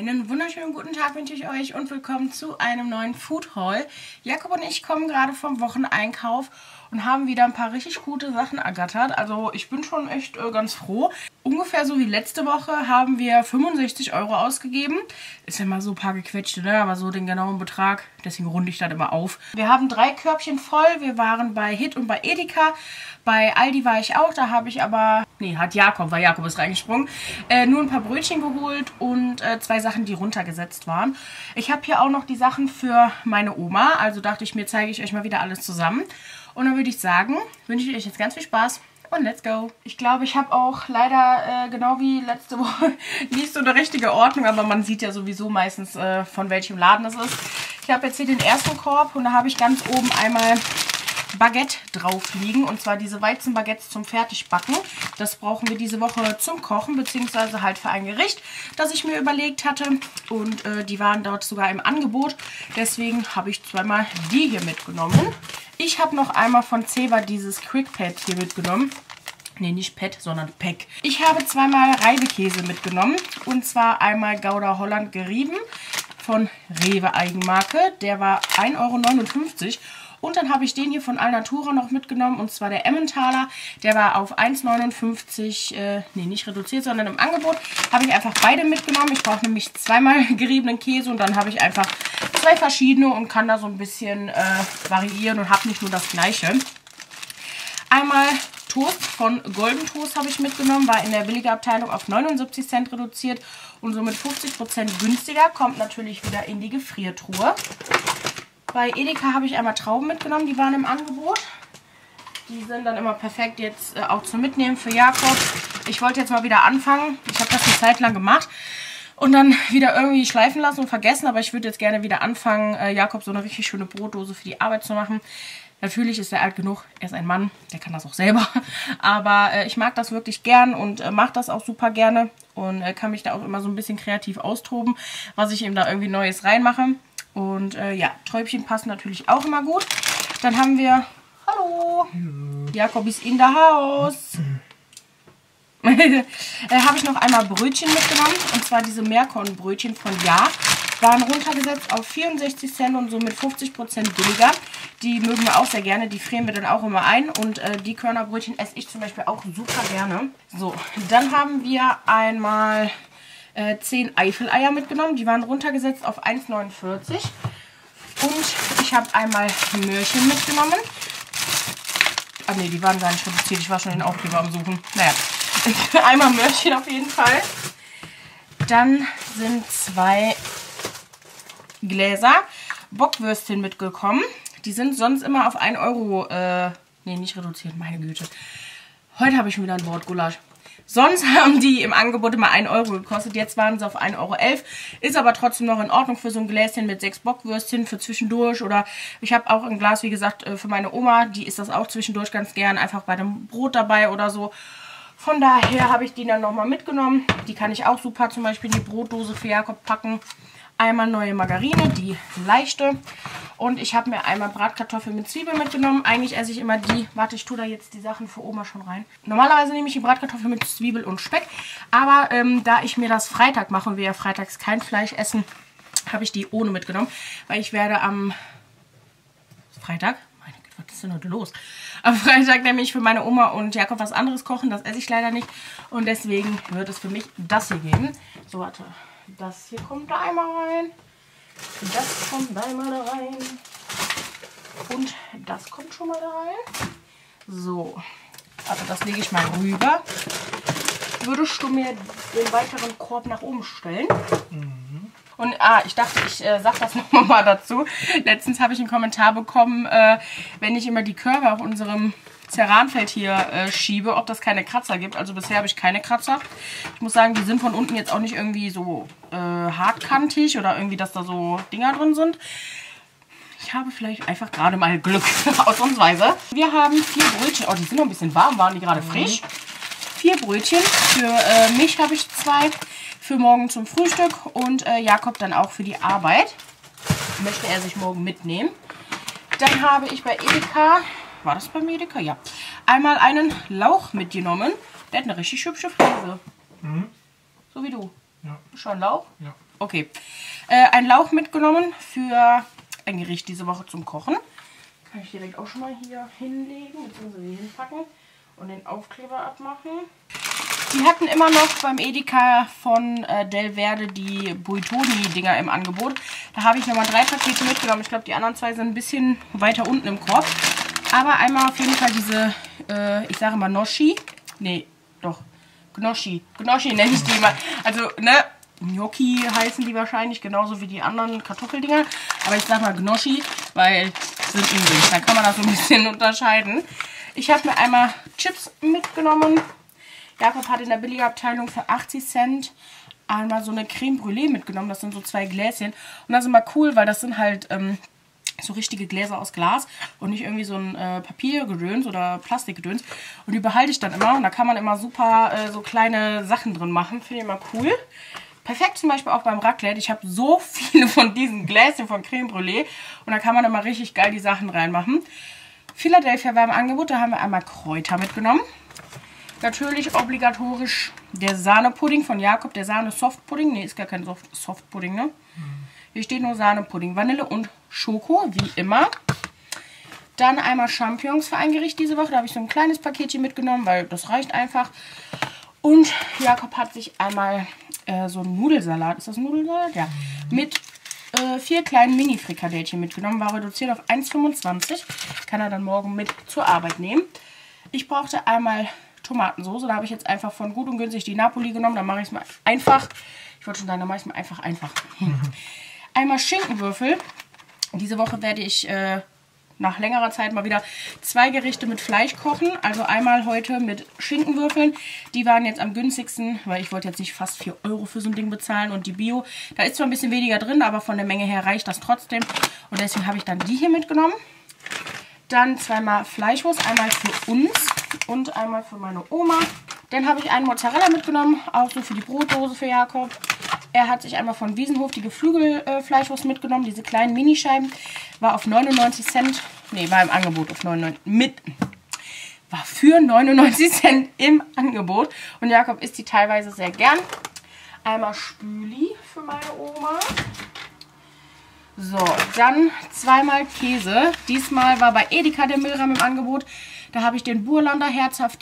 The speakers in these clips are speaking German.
Einen wunderschönen guten Tag wünsche ich euch und willkommen zu einem neuen Food Haul. Jakob und ich kommen gerade vom Wocheneinkauf und haben wieder ein paar richtig gute Sachen ergattert. Also ich bin schon echt ganz froh. Ungefähr so wie letzte Woche haben wir 65 € ausgegeben. Ist ja mal so ein paar gequetschte, ne? Aber so den genauen Betrag, deswegen runde ich das immer auf. Wir haben 3 Körbchen voll. Wir waren bei Hit und bei Edeka. Bei Aldi war ich auch, da habe ich aber, nee, hat Jakob, weil Jakob ist reingesprungen, nur ein paar Brötchen geholt und 2 Sachen, die runtergesetzt waren. Ich habe hier auch noch die Sachen für meine Oma, also dachte ich mir, zeige ich euch mal wieder alles zusammen. Und dann würde ich sagen, wünsche ich euch jetzt ganz viel Spaß und let's go. Ich glaube, ich habe auch leider, genau wie letzte Woche, nicht so eine richtige Ordnung, aber man sieht ja sowieso meistens, von welchem Laden das ist. Ich habe jetzt hier den ersten Korb und da habe ich ganz oben einmal Baguette drauf liegen, und zwar diese Weizenbaguettes zum Fertigbacken. Das brauchen wir diese Woche zum Kochen, beziehungsweise halt für ein Gericht, das ich mir überlegt hatte, und die waren dort sogar im Angebot, deswegen habe ich zweimal die hier mitgenommen. Ich habe noch einmal von Zewa dieses Quick Pad hier mitgenommen. Ne, nicht Pad, sondern Pack. Ich habe zweimal Reibekäse mitgenommen, und zwar einmal Gouda Holland gerieben von Rewe Eigenmarke, der war 1,59 €. Und dann habe ich den hier von Alnatura noch mitgenommen, und zwar der Emmentaler. Der war auf 1,59 €, nee, nicht reduziert, sondern im Angebot. Habe ich einfach beide mitgenommen. Ich brauche nämlich zweimal geriebenen Käse, und dann habe ich einfach 2 verschiedene und kann da so ein bisschen variieren und habe nicht nur das gleiche. Einmal Toast von Golden Toast habe ich mitgenommen, war in der Billigabteilung auf 79 Cent reduziert und somit 50% günstiger. Kommt natürlich wieder in die Gefriertruhe. Bei Edeka habe ich einmal Trauben mitgenommen, die waren im Angebot. Die sind dann immer perfekt jetzt auch zum Mitnehmen für Jakob. Ich wollte jetzt mal wieder anfangen. Ich habe das eine Zeit lang gemacht und dann wieder irgendwie schleifen lassen und vergessen. Aber ich würde jetzt gerne wieder anfangen, Jakob so eine richtig schöne Brotdose für die Arbeit zu machen. Natürlich ist er alt genug, er ist ein Mann, der kann das auch selber. Aber ich mag das wirklich gern und mache das auch super gerne. Und kann mich da auch immer so ein bisschen kreativ austoben, was ich ihm da irgendwie Neues reinmache. Und ja, Träubchen passen natürlich auch immer gut. Dann haben wir, hallo, Jakob ist in der Haus. Habe ich noch einmal Brötchen mitgenommen, und zwar diese Meerkornbrötchen von Ja. Waren runtergesetzt auf 64 Cent und somit 50% billiger. Die mögen wir auch sehr gerne, die frieren wir dann auch immer ein. Und die Körnerbrötchen esse ich zum Beispiel auch super gerne. So, dann haben wir einmal 10 Eifeleier mitgenommen. Die waren runtergesetzt auf 1,49 €. Und ich habe einmal Möhrchen mitgenommen. Ah ne, die waren gar nicht reduziert. Ich war schon den Aufkleber am Suchen. Naja, einmal Möhrchen auf jeden Fall. Dann sind 2 Gläser Bockwürstchen mitgekommen. Die sind sonst immer auf 1 €, ne, nicht reduziert, meine Güte. Heute habe ich schon wieder ein Wort, Gulasch. Sonst haben die im Angebot immer 1 € gekostet. Jetzt waren sie auf 1,11 €. Ist aber trotzdem noch in Ordnung für so ein Gläschen mit 6 Bockwürstchen für zwischendurch. Oder ich habe auch ein Glas, wie gesagt, für meine Oma. Die isst das auch zwischendurch ganz gern. Einfach bei dem Brot dabei oder so. Von daher habe ich die dann nochmal mitgenommen. Die kann ich auch super zum Beispiel in die Brotdose für Jakob packen. Einmal neue Margarine, die leichte. Und ich habe mir einmal Bratkartoffeln mit Zwiebeln mitgenommen. Eigentlich esse ich immer die. Warte, ich tue da jetzt die Sachen für Oma schon rein. Normalerweise nehme ich die Bratkartoffeln mit Zwiebel und Speck. Aber da ich mir das Freitag mache und wir ja freitags kein Fleisch essen, habe ich die ohne mitgenommen. Weil ich werde am Freitag, meine Güte, was ist denn heute los? Am Freitag nämlich für meine Oma und Jakob was anderes kochen. Das esse ich leider nicht. Und deswegen wird es für mich das hier geben. So, warte. Das hier kommt da einmal rein. Das kommt da einmal da rein. Und das kommt schon mal da rein. So. Also das lege ich mal rüber. Würdest du mir den weiteren Korb nach oben stellen? Mhm. Und ich dachte, ich sag das nochmal mal dazu. Letztens habe ich einen Kommentar bekommen, wenn ich immer die Körbe auf unserem Ceranfeld hier schiebe, ob das keine Kratzer gibt. Also bisher habe ich keine Kratzer. Ich muss sagen, die sind von unten jetzt auch nicht irgendwie so hartkantig oder irgendwie, dass da so Dinger drin sind. Ich habe vielleicht einfach gerade mal Glück, ausnahmsweise. Wir haben 4 Brötchen. Oh, die sind noch ein bisschen warm, waren die gerade frisch. 4 Brötchen. Für mich habe ich 2. Für morgen zum Frühstück und Jakob dann auch für die Arbeit. Möchte er sich morgen mitnehmen. Dann habe ich bei Edeka, war das beim Edeka? Ja. Einmal einen Lauch mitgenommen. Der hat eine richtig hübsche Frise. Mhm. So wie du. Ja. Schon Lauch? Ja. Okay. Ein Lauch mitgenommen für ein Gericht diese Woche zum Kochen. Kann ich direkt auch schon mal hier hinlegen, bzw. hier hinpacken und den Aufkleber abmachen. Die hatten immer noch beim Edeka von Del Verde die Buitoni-Dinger im Angebot. Da habe ich nochmal 3 Pakete mitgenommen. Ich glaube, die anderen 2 sind ein bisschen weiter unten im Korb. Aber einmal auf jeden Fall diese, ich sage mal Gnocchi. Nee, doch. Gnocchi. Gnocchi nenne ich die immer. Also, ne, Gnocchi heißen die wahrscheinlich, genauso wie die anderen Kartoffeldinger. Aber ich sage mal Gnocchi, weil sind übrig. Da kann man das so ein bisschen unterscheiden. Ich habe mir einmal Chips mitgenommen. Jakob hat in der Billigabteilung für 80 Cent einmal so eine Creme Brûlée mitgenommen. Das sind so 2 Gläschen. Und das ist immer cool, weil das sind halt so richtige Gläser aus Glas und nicht irgendwie so ein Papiergedöns oder Plastikgedöns. Und die behalte ich dann immer. Und da kann man immer super so kleine Sachen drin machen. Finde ich immer cool. Perfekt zum Beispiel auch beim Raclette. Ich habe so viele von diesen Gläschen von Creme Brûlée. Und da kann man immer richtig geil die Sachen reinmachen. Philadelphia war im Angebot. Da haben wir einmal Kräuter mitgenommen. Natürlich obligatorisch der Sahnepudding von Jakob. Der Sahne-Softpudding. Ne, ist gar kein Softpudding, ne? Hier steht nur Sahnepudding. Vanille und Schoko, wie immer. Dann einmal Champignons für ein Gericht diese Woche. Da habe ich so ein kleines Paketchen mitgenommen, weil das reicht einfach. Und Jakob hat sich einmal so einen Nudelsalat, ist das ein Nudelsalat? Ja. Mit 4 kleinen Mini-Frikadellchen mitgenommen. War reduziert auf 1,25. Kann er dann morgen mit zur Arbeit nehmen. Ich brauchte einmal Tomatensauce. Da habe ich jetzt einfach von Gut und Günstig die Napoli genommen. Da mache ich es mal einfach. Ich wollte schon sagen, da mache ich es mal einfach. Einmal Schinkenwürfel. Diese Woche werde ich nach längerer Zeit mal wieder 2 Gerichte mit Fleisch kochen. Also einmal heute mit Schinkenwürfeln. Die waren jetzt am günstigsten, weil ich wollte jetzt nicht fast 4 Euro für so ein Ding bezahlen. Und die Bio, da ist zwar ein bisschen weniger drin, aber von der Menge her reicht das trotzdem. Und deswegen habe ich dann die hier mitgenommen. Dann 2-mal Fleischwurst, einmal für uns und einmal für meine Oma. Dann habe ich einen Mozzarella mitgenommen, auch so für die Brotdose für Jakob. Er hat sich einmal von Wiesenhof die Geflügelfleischwurst mitgenommen, diese kleinen Minischeiben. War auf 99 Cent, nee, war im Angebot auf 99, war für 99 Cent im Angebot. Und Jakob isst die teilweise sehr gern. Einmal Spüli für meine Oma. So, dann 2-mal Käse. Diesmal war bei Edeka der Milram im Angebot. Da habe ich den Burlander herzhaft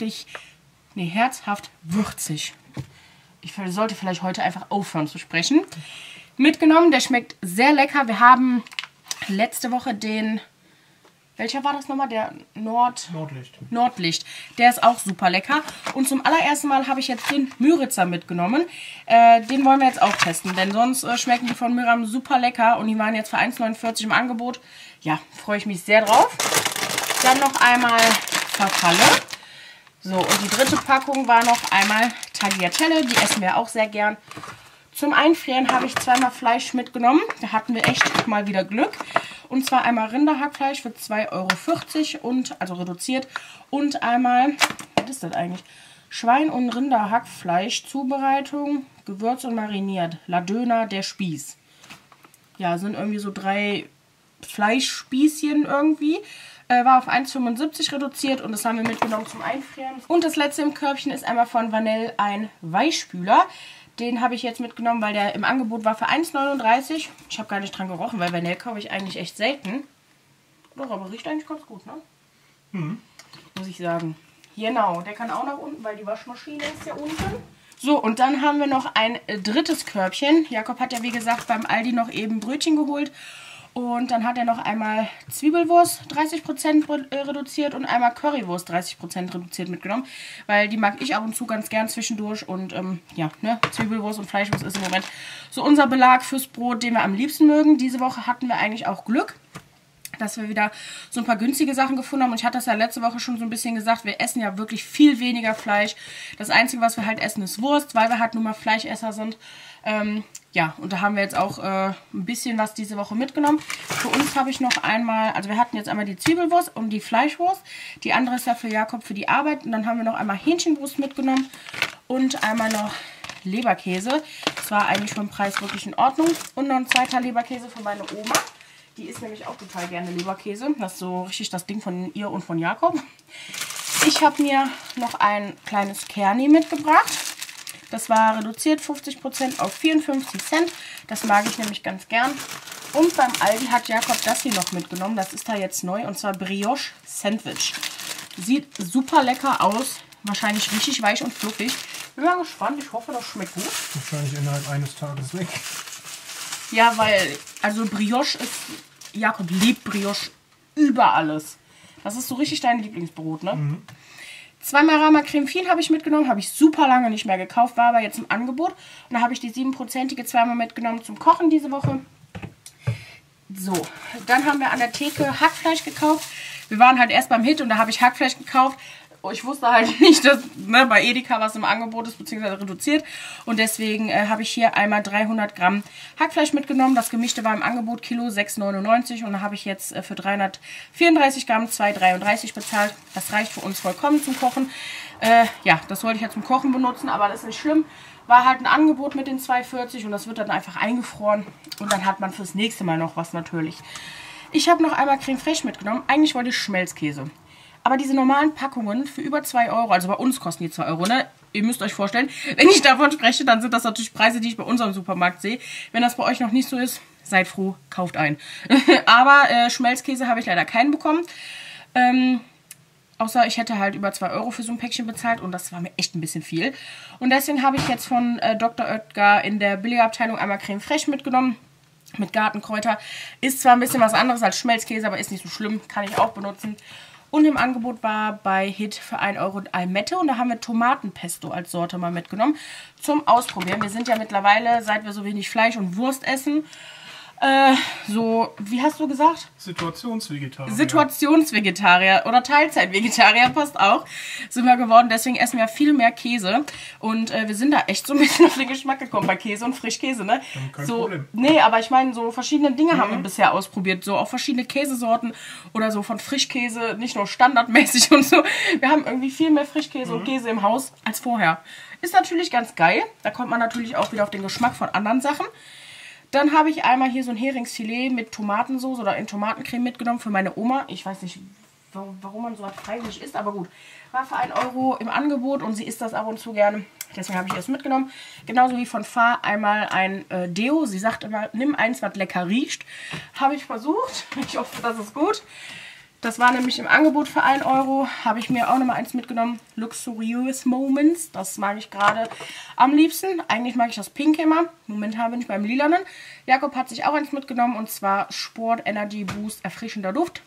würzig. Ich sollte vielleicht heute einfach aufhören zu sprechen. Mitgenommen, der schmeckt sehr lecker. Wir haben letzte Woche den, welcher war das nochmal? Der Nordlicht. Der ist auch super lecker. Und zum allerersten Mal habe ich jetzt den Müritzer mitgenommen. Den wollen wir jetzt auch testen, denn sonst schmecken die von Milram super lecker. Und die waren jetzt für 1,49 im Angebot. Ja, freue ich mich sehr drauf. Dann noch einmal Farfalle. So, und die dritte Packung war noch einmal Tagliatelle. Die essen wir auch sehr gern. Zum Einfrieren habe ich 2-mal Fleisch mitgenommen. Da hatten wir echt mal wieder Glück. Und zwar einmal Rinderhackfleisch für 2,40 Euro und also reduziert. Und einmal, was ist das eigentlich? Schwein- und Rinderhackfleisch, Zubereitung, gewürzt und mariniert. La Döner, der Spieß. Ja, sind irgendwie so 3 Fleischspießchen irgendwie. War auf 1,75 reduziert und das haben wir mitgenommen zum Einfrieren. Und das letzte im Körbchen ist einmal von Vanille ein Weichspüler. Den habe ich jetzt mitgenommen, weil der im Angebot war für 1,39. Ich habe gar nicht dran gerochen, weil Vanille kaufe ich eigentlich echt selten. Doch, aber riecht eigentlich ganz gut, ne? Muss ich sagen. Genau, der kann auch nach unten, weil die Waschmaschine ist ja unten. So, und dann haben wir noch ein drittes Körbchen. Jakob hat ja, wie gesagt, beim Aldi noch eben Brötchen geholt. Und dann hat er noch einmal Zwiebelwurst 30% reduziert und einmal Currywurst 30% reduziert mitgenommen. Weil die mag ich ab und zu ganz gern zwischendurch. Und ja, ne, Zwiebelwurst und Fleischwurst ist im Moment so unser Belag fürs Brot, den wir am liebsten mögen. Diese Woche hatten wir eigentlich auch Glück, dass wir wieder so ein paar günstige Sachen gefunden haben. Und ich hatte das ja letzte Woche schon so ein bisschen gesagt, wir essen ja wirklich viel weniger Fleisch. Das Einzige, was wir halt essen, ist Wurst, weil wir halt nur mal Fleischesser sind. Ja, und da haben wir jetzt auch ein bisschen was diese Woche mitgenommen. Für uns habe ich noch einmal, also wir hatten jetzt einmal die Zwiebelwurst und die Fleischwurst. Die andere ist ja für Jakob für die Arbeit. Und dann haben wir noch einmal Hähnchenbrust mitgenommen und einmal noch Leberkäse. Das war eigentlich vom Preis wirklich in Ordnung. Und noch ein 2. Leberkäse für meine Oma. Die isst nämlich auch total gerne Leberkäse. Das ist so richtig das Ding von ihr und von Jakob. Ich habe mir noch ein kleines Kerni mitgebracht. Das war reduziert 50% auf 54 Cent. Das mag ich nämlich ganz gern. Und beim Aldi hat Jakob das hier noch mitgenommen. Das ist da jetzt neu. Und zwar Brioche Sandwich. Sieht super lecker aus. Wahrscheinlich richtig weich und fluffig. Bin mal gespannt. Ich hoffe, das schmeckt gut. Wahrscheinlich innerhalb eines Tages weg. Ja, weil, also Brioche ist... Jakob liebt Brioche über alles. Das ist so richtig dein Lieblingsbrot, ne? Mhm. Zweimal Rama Creme Fil habe ich mitgenommen. Habe ich super lange nicht mehr gekauft. War aber jetzt im Angebot. Und da habe ich die 7%ige zweimal mitgenommen zum Kochen diese Woche. So, dann haben wir an der Theke Hackfleisch gekauft. Wir waren halt erst beim Hit und da habe ich Hackfleisch gekauft. Ich wusste halt nicht, dass bei Edeka was im Angebot ist, beziehungsweise reduziert. Und deswegen habe ich hier einmal 300 Gramm Hackfleisch mitgenommen. Das gemischte war im Angebot Kilo 6,99 und da habe ich jetzt für 334 Gramm 2,33 bezahlt. Das reicht für uns vollkommen zum Kochen. Ja, das wollte ich ja zum Kochen benutzen, aber das ist nicht schlimm. War halt ein Angebot mit den 2,40 und das wird dann einfach eingefroren. Und dann hat man fürs nächste Mal noch was natürlich. Ich habe noch einmal Creme Fraiche mitgenommen. Eigentlich wollte ich Schmelzkäse. Aber diese normalen Packungen für über 2 Euro, also bei uns kosten die 2 Euro, ne? Ihr müsst euch vorstellen, wenn ich davon spreche, dann sind das natürlich Preise, die ich bei unserem Supermarkt sehe. Wenn das bei euch noch nicht so ist, seid froh, kauft ein. Aber Schmelzkäse habe ich leider keinen bekommen. Außer ich hätte halt über 2 Euro für so ein Päckchen bezahlt und das war mir echt ein bisschen viel. Und deswegen habe ich jetzt von Dr. Oetker in der Billigabteilung einmal Creme Fraiche mitgenommen. Mit Gartenkräuter. Ist zwar ein bisschen was anderes als Schmelzkäse, aber ist nicht so schlimm. Kann ich auch benutzen. Und im Angebot war bei Hit für 1 Euro Almette. Und da haben wir Tomatenpesto als Sorte mal mitgenommen zum Ausprobieren. Wir sind ja mittlerweile, seit wir so wenig Fleisch und Wurst essen, so, wie hast du gesagt? Situationsvegetarier. Situationsvegetarier oder Teilzeitvegetarier passt auch. Sind wir geworden, deswegen essen wir viel mehr Käse. Und wir sind da echt so ein bisschen auf den Geschmack gekommen bei Käse und Frischkäse, ne? Kein so, Problem. Nee, aber ich meine, so verschiedene Dinge haben wir bisher ausprobiert. So auch verschiedene Käsesorten oder so von Frischkäse, nicht nur standardmäßig und so. Wir haben irgendwie viel mehr Frischkäse und Käse im Haus als vorher. Ist natürlich ganz geil. Da kommt man natürlich auch wieder auf den Geschmack von anderen Sachen. Dann habe ich einmal hier so ein Heringsfilet mit Tomatensauce oder in Tomatencreme mitgenommen für meine Oma. Ich weiß nicht, warum man so was freiwillig isst, aber gut. War für 1 Euro im Angebot und sie isst das ab und zu gerne. Deswegen habe ich das mitgenommen. Genauso wie von Fa einmal ein Deo. Sie sagt immer, nimm eins, was lecker riecht. Habe ich versucht. Ich hoffe, das ist gut. Das war nämlich im Angebot für 1 Euro. Habe ich mir auch nochmal eins mitgenommen. Luxurious Moments. Das mag ich gerade am liebsten. Eigentlich mag ich das Pink immer. Momentan bin ich beim Lilanen. Jakob hat sich auch eins mitgenommen. Und zwar Sport Energy Boost erfrischender Duft.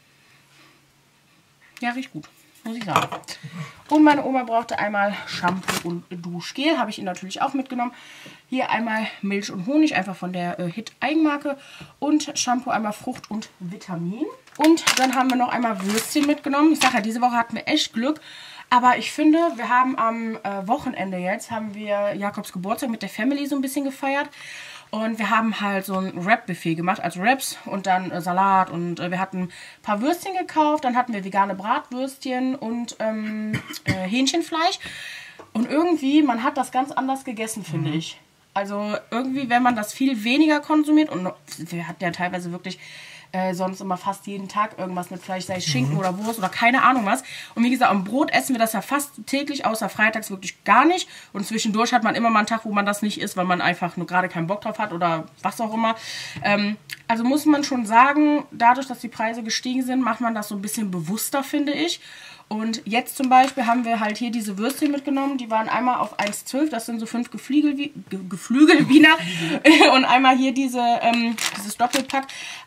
Ja, riecht gut. Muss ich sagen. Und meine Oma brauchte einmal Shampoo und Duschgel. Habe ich ihr natürlich auch mitgenommen. Hier einmal Milch und Honig, einfach von der Hit Eigenmarke. Und Shampoo einmal Frucht und Vitamin. Und dann haben wir noch einmal Würstchen mitgenommen. Ich sage ja, diese Woche hatten wir echt Glück. Aber ich finde, wir haben am Wochenende jetzt, haben wir Jakobs Geburtstag mit der Family so ein bisschen gefeiert. Und wir haben halt so ein Wrap-Buffet gemacht, also Wraps und dann Salat. Und wir hatten ein paar Würstchen gekauft. Dann hatten wir vegane Bratwürstchen und Hähnchenfleisch. Und irgendwie, man hat das ganz anders gegessen, finde ich. Also irgendwie, wenn man das viel weniger konsumiert, und wir hatten ja teilweise wirklich sonst immer fast jeden Tag irgendwas mit Fleisch, sei es Schinken oder Wurst oder keine Ahnung was. Und wie gesagt, am Brot essen wir das ja fast täglich, außer freitags wirklich gar nicht. Und zwischendurch hat man immer mal einen Tag, wo man das nicht isst, weil man einfach nur gerade keinen Bock drauf hat oder was auch immer. Also muss man schon sagen, dadurch, dass die Preise gestiegen sind, macht man das so ein bisschen bewusster, finde ich. Und jetzt zum Beispiel haben wir halt hier diese Würstchen mitgenommen. Die waren einmal auf 1,12. Das sind so 5 Geflügel-Wiener. Und einmal hier dieses Doppelpack.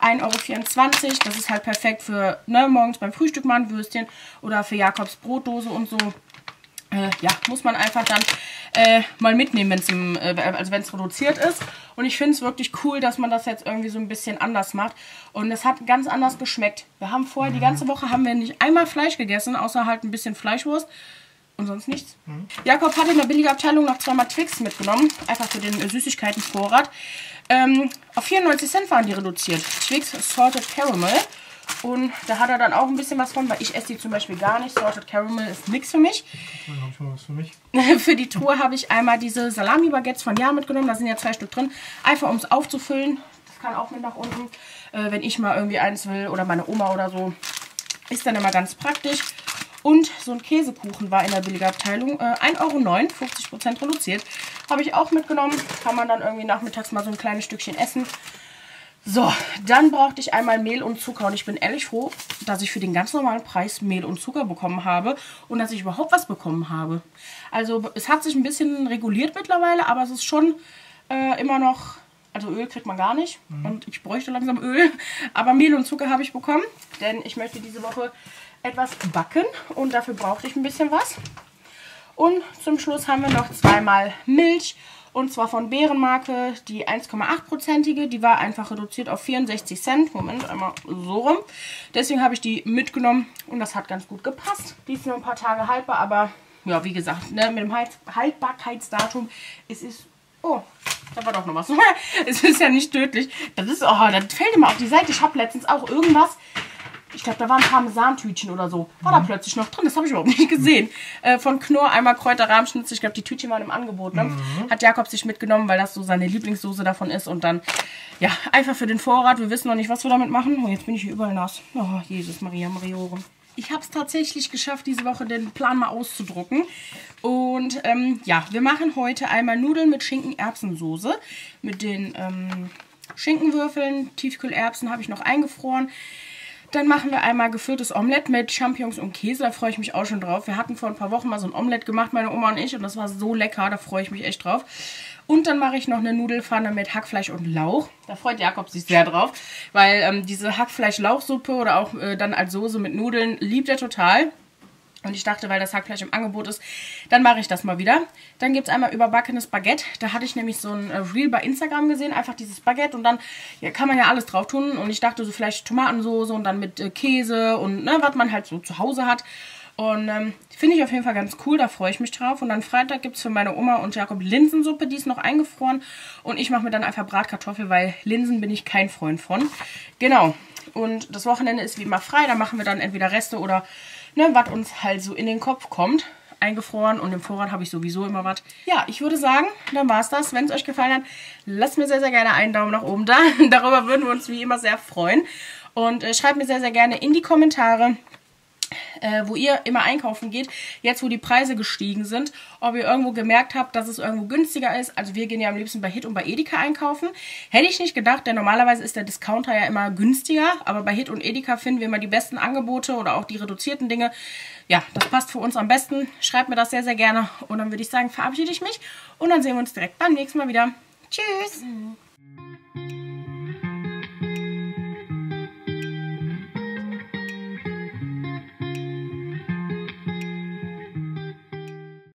1,24 €. Das ist halt perfekt für morgens beim Frühstück mal ein Würstchen. Oder für Jakobs Brotdose und so. Ja, muss man einfach dann mal mitnehmen, wenn es reduziert ist. Und ich finde es wirklich cool, dass man das jetzt irgendwie so ein bisschen anders macht. Und es hat ganz anders geschmeckt. Wir haben vorher, die ganze Woche haben wir nicht einmal Fleisch gegessen, außer halt ein bisschen Fleischwurst. Und sonst nichts. Jakob hat in der Billigabteilung noch 2-mal Twix mitgenommen. Einfach für den Süßigkeitenvorrat. Auf 94 Cent waren die reduziert. Twix Salted Caramel. Und da hat er dann auch ein bisschen was von, weil ich esse die zum Beispiel gar nicht. Salted Caramel ist nichts für mich. Dann habe ich mal was für mich. Für die Tour habe ich einmal diese Salami-Baguettes von Ja mitgenommen. Da sind ja 2 Stück drin. Einfach um es aufzufüllen. Das kann auch mit nach unten. Wenn ich mal irgendwie eins will oder meine Oma oder so. Ist dann immer ganz praktisch. Und so ein Käsekuchen war in der Billigabteilung 1,09 €, 50% reduziert. Habe ich auch mitgenommen. Kann man dann irgendwie nachmittags mal so ein kleines Stückchen essen. So, dann brauchte ich einmal Mehl und Zucker. Und ich bin ehrlich froh, dass ich für den ganz normalen Preis Mehl und Zucker bekommen habe. Und dass ich überhaupt was bekommen habe. Also es hat sich ein bisschen reguliert mittlerweile, aber es ist schon immer noch... Also Öl kriegt man gar nicht und ich bräuchte langsam Öl. Aber Mehl und Zucker habe ich bekommen, denn ich möchte diese Woche etwas backen und dafür brauchte ich ein bisschen was. Und zum Schluss haben wir noch zweimal Milch und zwar von Bärenmarke, die 1,8%ige. Die war einfach reduziert auf 64 Cent. Moment, einmal so rum. Deswegen habe ich die mitgenommen und das hat ganz gut gepasst. Die ist nur ein paar Tage haltbar, aber ja, wie gesagt, ne, mit dem Haltbarkeitsdatum, es ist... Oh, da war doch noch was. Es ist ja nicht tödlich. Das ist, oh, das fällt immer auf die Seite. Ich habe letztens auch irgendwas, ich glaube, da waren Parmesantütchen oder so. War da plötzlich noch drin, das habe ich überhaupt nicht gesehen. Von Knorr einmal Kräuterrahmschnitzel. Ich glaube, die Tütchen waren im Angebot. Ne? Hat Jakob sich mitgenommen, weil das so seine Lieblingssoße davon ist. Und dann, ja, einfach für den Vorrat. Wir wissen noch nicht, was wir damit machen. Oh, jetzt bin ich hier überall nass. Oh, Jesus, Maria, Mariorum. Ich habe es tatsächlich geschafft, diese Woche den Plan mal auszudrucken. Und ja, wir machen heute einmal Nudeln mit Schinken-Erbsensoße. Mit den Schinkenwürfeln, Tiefkühlerbsen habe ich noch eingefroren. Dann machen wir einmal gefülltes Omelette mit Champignons und Käse. Da freue ich mich auch schon drauf. Wir hatten vor ein paar Wochen mal so ein Omelette gemacht, meine Oma und ich. Und das war so lecker, da freue ich mich echt drauf. Und dann mache ich noch eine Nudelpfanne mit Hackfleisch und Lauch. Da freut Jakob sich sehr drauf, weil diese Hackfleisch-Lauchsuppe oder auch dann als Soße mit Nudeln liebt er total. Und ich dachte, weil das Hackfleisch im Angebot ist, dann mache ich das mal wieder. Dann gibt es einmal überbackenes Baguette. Da hatte ich nämlich so ein Reel bei Instagram gesehen, einfach dieses Baguette. Und dann ja, kann man ja alles drauf tun. Und ich dachte so vielleicht Tomatensoße und dann mit Käse und ne, was man halt so zu Hause hat. Und finde ich auf jeden Fall ganz cool, da freue ich mich drauf. Und dann Freitag gibt es für meine Oma und Jakob Linsensuppe, die ist noch eingefroren. Und ich mache mir dann einfach Bratkartoffel, weil Linsen bin ich kein Freund von. Genau. Und das Wochenende ist wie immer frei, da machen wir dann entweder Reste oder ne, was uns halt so in den Kopf kommt. Eingefroren und im Vorrat habe ich sowieso immer was. Ja, ich würde sagen, dann war es das. Wenn es euch gefallen hat, lasst mir sehr, sehr gerne einen Daumen nach oben da. Darüber würden wir uns wie immer sehr freuen. Und schreibt mir sehr, sehr gerne in die Kommentare, wo ihr immer einkaufen geht, jetzt wo die Preise gestiegen sind, ob ihr irgendwo gemerkt habt, dass es irgendwo günstiger ist. Also wir gehen ja am liebsten bei Hit und bei Edeka einkaufen. Hätte ich nicht gedacht, denn normalerweise ist der Discounter ja immer günstiger, aber bei Hit und Edeka finden wir immer die besten Angebote oder auch die reduzierten Dinge. Ja, das passt für uns am besten. Schreibt mir das sehr, sehr gerne und dann würde ich sagen, verabschiede ich mich und dann sehen wir uns direkt beim nächsten Mal wieder. Tschüss!